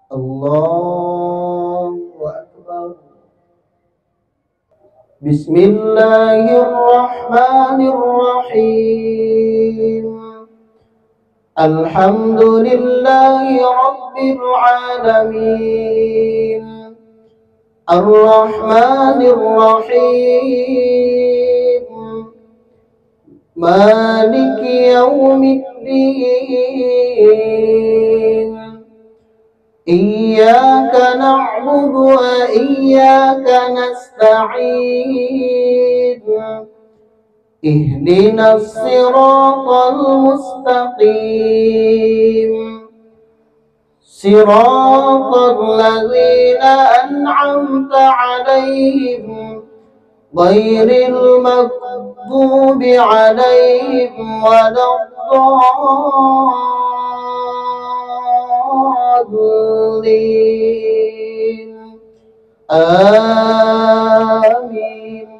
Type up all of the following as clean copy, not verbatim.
الله أكبر. بسم الله الرحمن الرحيم. الحمد لله رب العالمين الرحمن الرحيم مالك يوم الدين. إياك نعبد وإياك نستعين. اهدنا الصراط المستقيم صراط الذين أنعمت عليهم غير المغضوب عليهم ولا الضالين. آمين.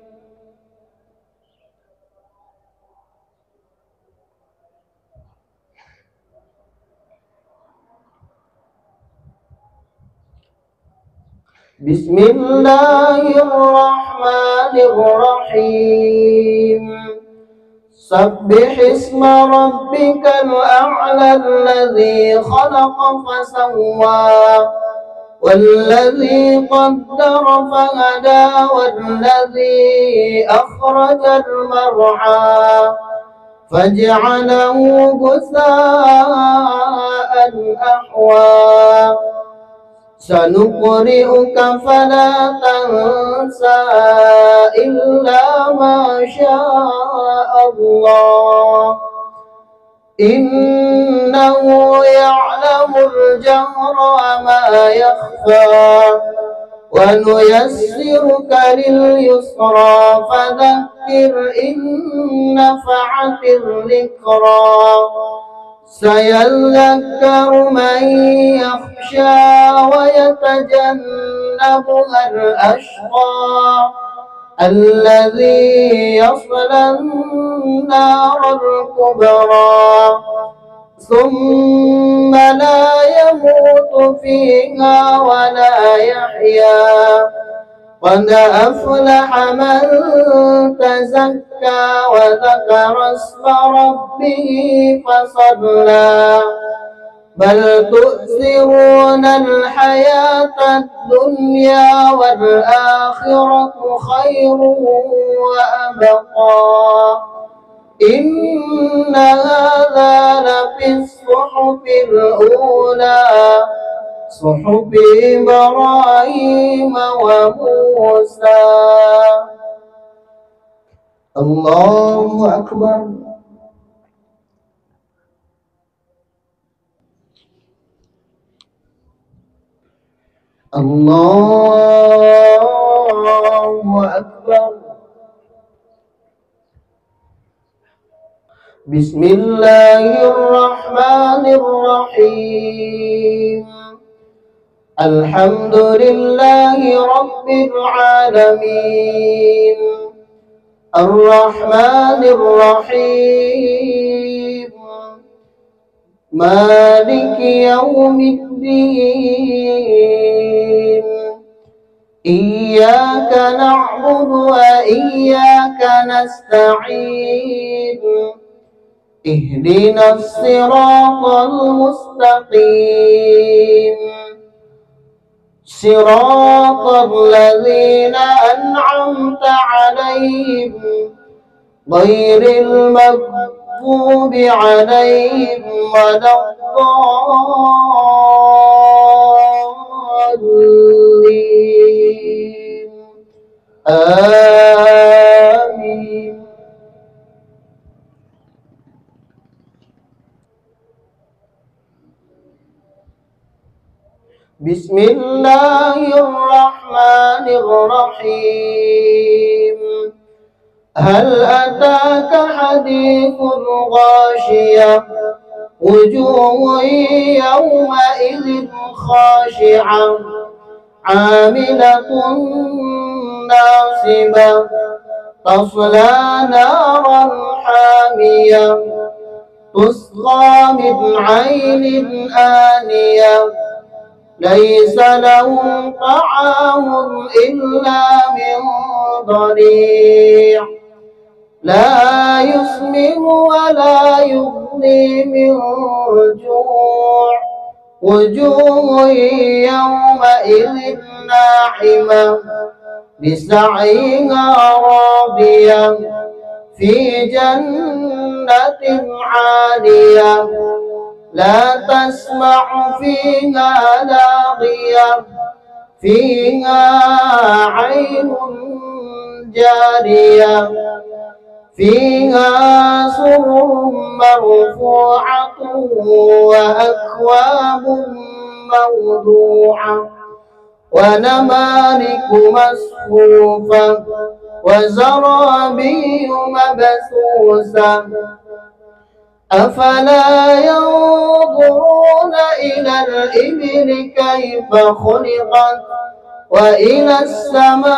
بسم الله الرحمن الرحيم. سبح اسم ربك الأعلى الذي خلق فسوى والذي قدر فهدى والذي أخرج المرعى فجعله غثاء أحوى. سنقرئك فلا تنسى إلا ما شاء الله إنه يعلم الجهر وما يخفى. ونيسرك لليسرى فذكر إن نفعت الذكرى. سيذكر من يخشى ويتجنبها الأشقى الذي يصلى النار الكبرى ثم لا يموت فيها ولا يحيا. قد أفلح من تزكى وذكر اسم ربه فصلى. بل تؤثرون الحياة الدنيا والآخرة خير وأبقى. إن هذا لفي الصحف الأولى صحف إبراهيم وموسى. الله أكبر. الله أكبر. بسم الله الرحمن الرحيم. الحمد لله رب العالمين الرحمن الرحيم مالك يوم الدين. إياك نعبد وإياك نستعين. اهدنا الصراط المستقيم صراط الذين أنعمت عليهم غير المغضوب عليهم ولا الضالين. آمين. بسم الله الرحمن الرحيم. هل أتاك حديث الغاشية وجوه يومئذ خاشعة عاملة ناصبة تصلى نارا حامية تسقى من عين آنية ليس لهم طعام إلا من ضريع لا يسمن ولا يغني من جوع وجوه يومئذ ناعمة لسعيها راضية في جنة عالية لا تسمع فيها لاغية فيها عين جارية فيها سرر مرفوعة وأكواب موضوعة ونمارق مصفوفة وزرابي مبثوثة أفلا ينظرون إلى الإبل كيف خلقت وإلى السماء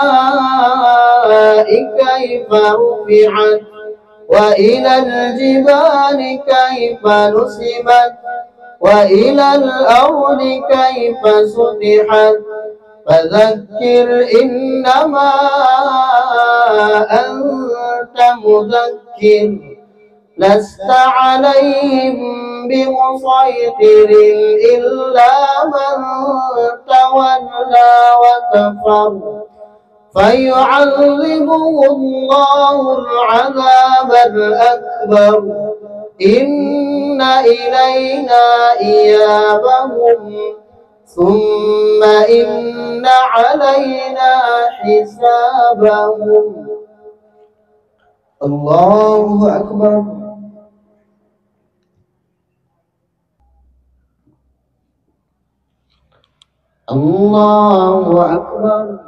كيف رفعت وإلى الجبال كيف نصبت وإلى الأرض كيف سطحت فذكر إنما أنت مذكر لست عليهم بمسيطر إلا من تولى وكفر فيعذبه الله العذاب الأكبر إن إلينا إيابهم ثم إن علينا حسابهم. الله أكبر. الله أكبر.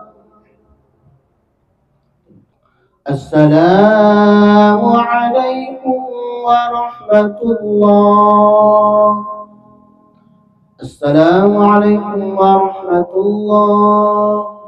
السلام عليكم ورحمة الله. السلام عليكم ورحمة الله.